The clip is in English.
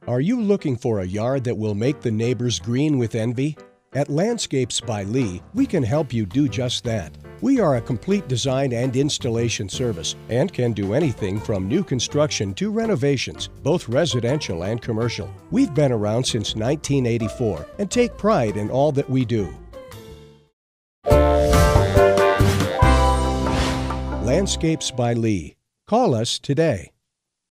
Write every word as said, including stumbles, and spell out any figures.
Are you looking for a yard that will make the neighbors green with envy? At Landscapes by Lee, we can help you do just that. We are a complete design and installation service and can do anything from new construction to renovations, both residential and commercial. We've been around since nineteen eighty-four and take pride in all that we do. Landscapes by Lee. Call us today.